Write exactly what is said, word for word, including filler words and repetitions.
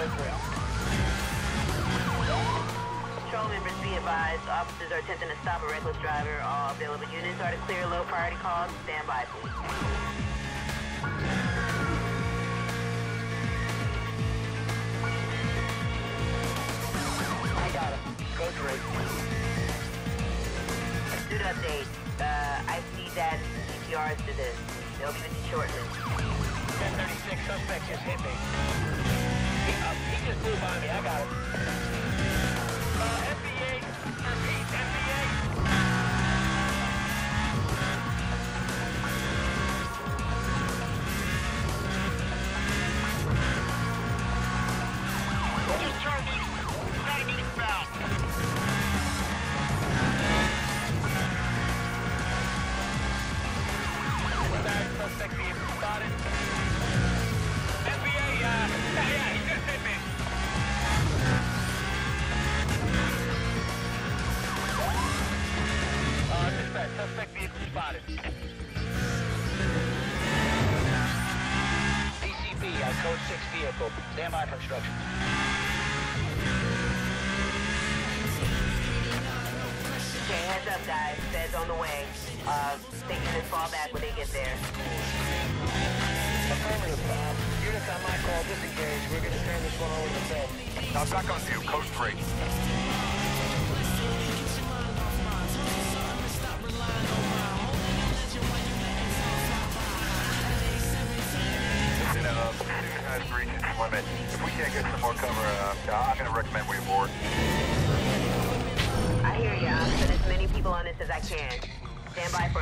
Patrol members be advised, officers are attempting to stop a reckless driver. All available units are to clear low priority calls. Stand by, please. I got him. Go three. Pursuit update. Uh, I see that C P Rs to this. They'll be with you shortly. ten thirty-six, suspect just hit me. He, uh, he just blew by me. I got him. Uh, F B A. Repeat, F B A. Just turn me. Got him eastbound. Suspect vehicle spotted. F B A, uh, yeah, yeah, he just hit me. Uh, dispatch, suspect vehicle spotted. D C B, uh, code six vehicle. Stand by for instruction. Okay, heads up, guys. Feds on the way. Uh, the units fall back when they get there. Affirmative, Bob. Units on my call, disengage. We're gonna turn this one over to the Fed. Now back on view, code three. You know, has reached its limit. If we can't get some more cover, uh, I'm gonna recommend we abort. I hear ya. I'm putting as many people on this as I can. Stand by for